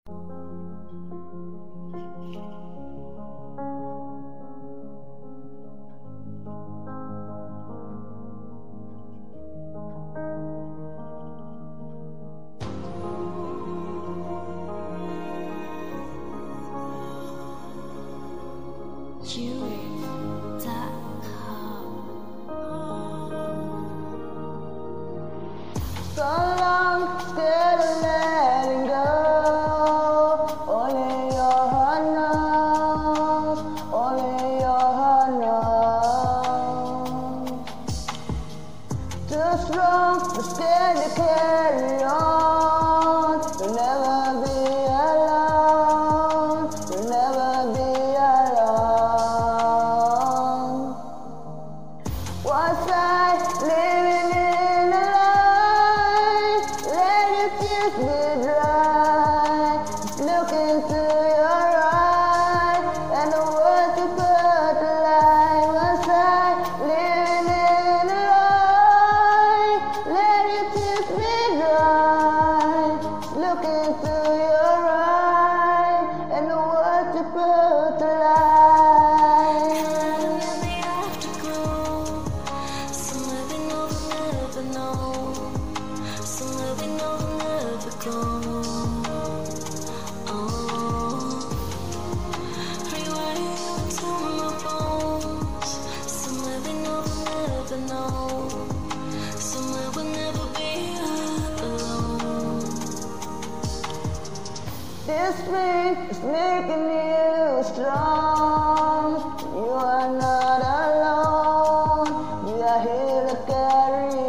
So long, scared of letting go. Only your heart knows. Only your heart knows. Too strong, but scared to carry on. You'll never be alone. You'll never be alone. Was I living in a lie? Let your tears be dry. Just look into your eyes and the words you put to lie. Was I living in a lie? Let your tears be dry. Just look into your eyes and the words you put to lie. This pain is making you strong. You are not alone. We are here to carry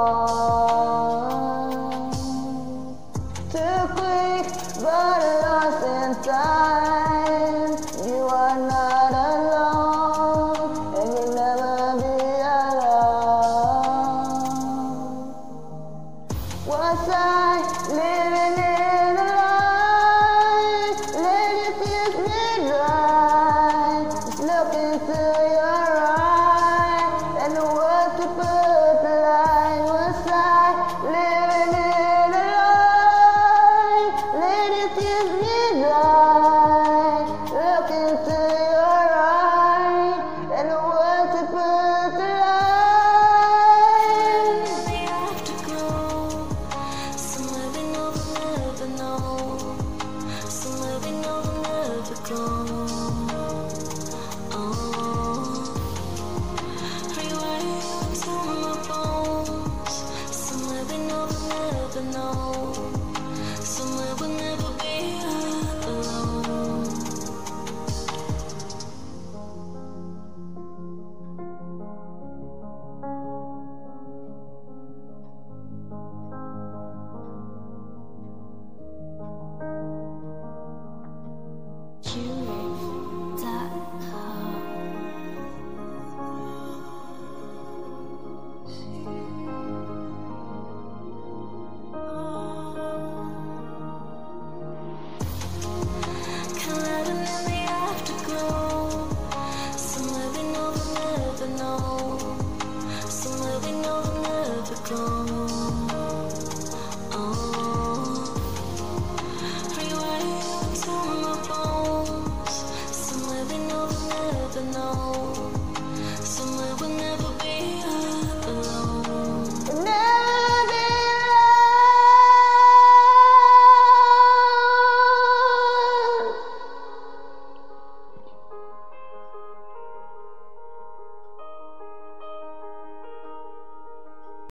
on. Too quick, but lost in time. You are not alone, and you'll never be alone. Was I living in a lie? Let your tears be dry. Just look into your eyes and the words you put to lie. Was I living in a lie? Let your tears be